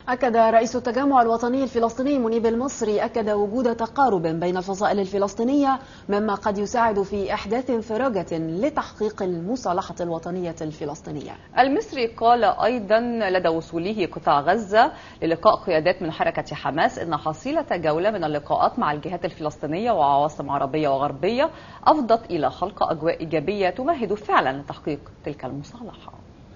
أكد رئيس التجمع الوطني الفلسطيني منيب المصري وجود تقارب بين الفصائل الفلسطينية مما قد يساعد في إحداث انفراجة لتحقيق المصالحة الوطنية الفلسطينية. المصري قال أيضا لدى وصوله قطاع غزة للقاء قيادات من حركة حماس إن حصيلة جولة من اللقاءات مع الجهات الفلسطينية وعواصم عربية وغربية أفضت إلى خلق أجواء إيجابية تمهد فعلا لتحقيق تلك المصالحة.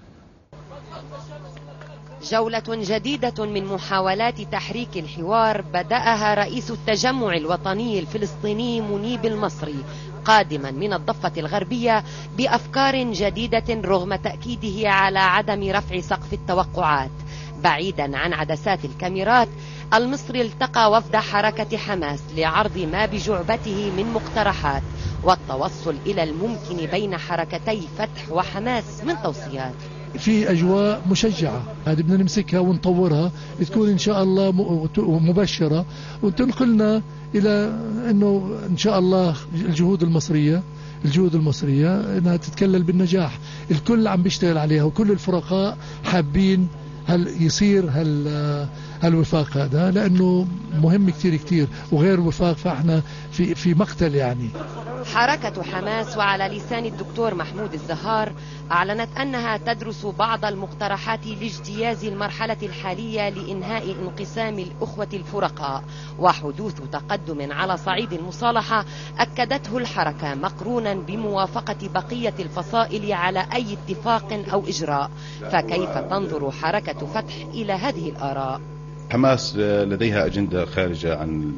جولة جديدة من محاولات تحريك الحوار بدأها رئيس التجمع الوطني الفلسطيني منيب المصري قادما من الضفة الغربية بأفكار جديدة رغم تأكيده على عدم رفع سقف التوقعات. بعيدا عن عدسات الكاميرات، المصري التقى وفد حركة حماس لعرض ما بجعبته من مقترحات والتوصل إلى الممكن بين حركتي فتح وحماس من توصيات. في أجواء مشجعة، هذه بدنا نمسكها ونطورها تكون إن شاء الله مبشرة وتنقلنا إلى أنه إن شاء الله الجهود المصرية أنها تتكلل بالنجاح. الكل عم بيشتغل عليها وكل الفرقاء حابين يصير هالوفاق هذا، لأنه مهم كتير وغير وفاق فإحنا في مقتل يعني. حركة حماس وعلى لسان الدكتور محمود الزهار أعلنت أنها تدرس بعض المقترحات لاجتياز المرحلة الحالية لإنهاء انقسام الأخوة الفرقاء وحدوث تقدم على صعيد المصالحة أكدته الحركة مقرونا بموافقة بقية الفصائل على أي اتفاق أو إجراء. فكيف تنظر حركة فتح إلى هذه الآراء؟ حماس لديها أجندة خارجة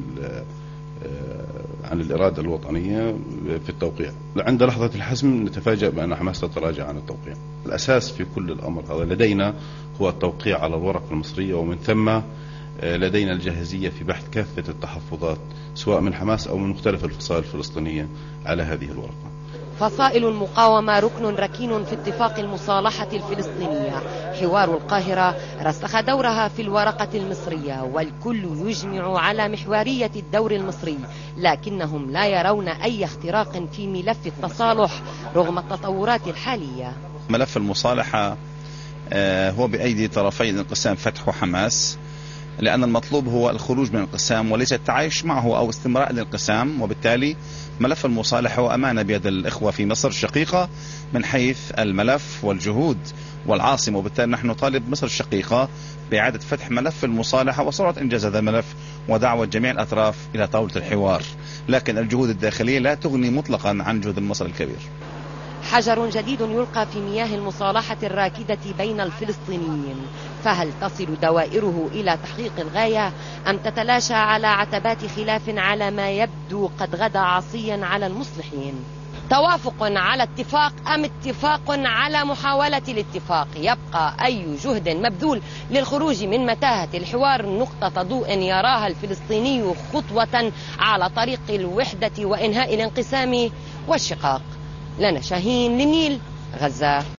عن الإرادة الوطنية في التوقيع. عند لحظة الحسم نتفاجأ بأن حماس تتراجع عن التوقيع. الأساس في كل الأمر هذا لدينا هو التوقيع على الورقة المصرية، ومن ثم لدينا الجاهزية في بحث كافة التحفظات سواء من حماس أو من مختلف الفصائل الفلسطينية على هذه الورقة. فصائل المقاومة ركن ركين في اتفاق المصالحة الفلسطينية. حوار القاهرة رسخ دورها في الورقة المصرية والكل يجمع على محورية الدور المصري، لكنهم لا يرون أي اختراق في ملف التصالح رغم التطورات الحالية. ملف المصالحة هو بأيدي طرفي الانقسام فتح وحماس، لأن المطلوب هو الخروج من الانقسام وليس التعايش معه أو استمراء الانقسام. وبالتالي ملف المصالحة هو أمانة بيد الإخوة في مصر الشقيقة من حيث الملف والجهود والعاصمة، وبالتالي نحن نطالب مصر الشقيقة بإعادة فتح ملف المصالحة وسرعة إنجاز هذا الملف ودعوة جميع الأطراف إلى طاولة الحوار. لكن الجهود الداخلية لا تغني مطلقا عن جهود المصري الكبير. حجر جديد يلقى في مياه المصالحة الراكدة بين الفلسطينيين، فهل تصل دوائره إلى تحقيق الغاية أم تتلاشى على عتبات خلاف على ما يبدو قد غدا عصيا على المصلحين؟ توافق على اتفاق أم اتفاق على محاولة الاتفاق؟ يبقى أي جهد مبذول للخروج من متاهة الحوار نقطة ضوء يراها الفلسطيني خطوة على طريق الوحدة وإنهاء الانقسام والشقاق. لنا شاهين للنيل، غزة.